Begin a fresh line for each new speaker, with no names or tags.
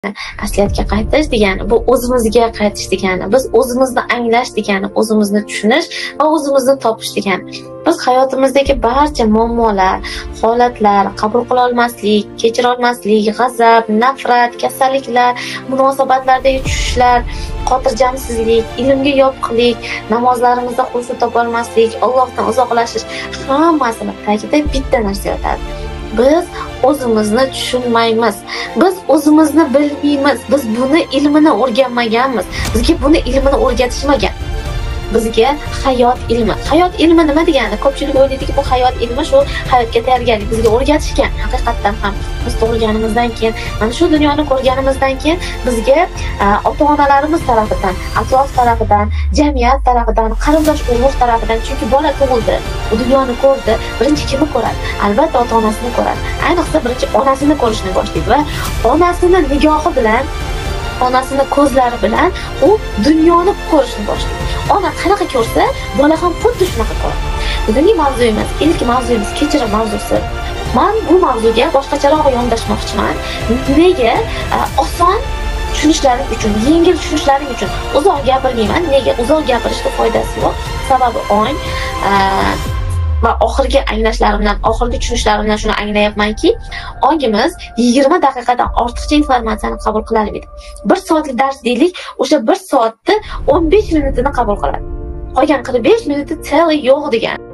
asliyatga qaytish degani bu o'zimizga qaytish degani, biz o'zimizni anglash degani, o'zimizni tushunish va o'zimizni topish degani. Biz hayotimizdagi barcha muammolar, holatlar, qabul qila olmaslik, kechira olmaslik, g'azab, nafrat, kasalliklar, munosabatlardagi tushishlar, xotirjamsizlik, ilmga yopiqlik, namozlarimizda xushu topa olmaslik, Allohdan uzoqlashish, hammasini tagida bitta narsa yotadi. Biz o'zimizni tushunmaymiz. Biz o'zimizni bilmaymiz. Biz buni ilmini o'rganmaganmiz. Bizga buni ilmini o'rgatishmagan. Bizga hayot ilmi. Hayot ilmi nima degani? Ko'pchilik o'ylaydiki, bu hayot ilmi shu hayotga tayyorgarlik bizga o'rgatishgan. Haqiqatan ham biz tug'ilganimizdan keyin, mana shu dunyoni ko'rganimizdan keyin bizga ota-onalarimiz tarafidan, atrof tarafidan, jamiyat tarafidan, qarindosh urug' tarafidan, chunki bola tug'ildi, bu dunyoni ko'rdi, birinchi kimni ko'radi? Albatta ota-onasini ko'radi. Ayniqsa birinchi onasini ko'rishni boshlaydi va onasini nigohi bilan, onasini ko'zlari bilan u dunyoni ko'rishni boshlaydi. Ona qanaqa ko'rsa, bola ham xuddi shunaqa ko'radi. Bugungi mavzuyimiz, ilk mavzuyimiz kechirim mavzusi. Men bu mavzuga boshqacharoq yondashmoqchiman. Nega? Oson tushunishlaring uchun, yengil tushunishlaring uchun. Uzoq gapirmayman. Nega? Uzoq gapirishda foydasi yo'q. Sababi ong va oxirgi anglashlarimdan, oxirgi tushunishlarimdan shuni anglayapmanki, ongimiz 20 daqiqadan ortiqcha informatsiyani qabul qilolmaydi. 1 soatlik dars deylik, o'sha 1 soatni 15 minutini qabul qiladi. Qolgan 45 minuti teli yo'q degan.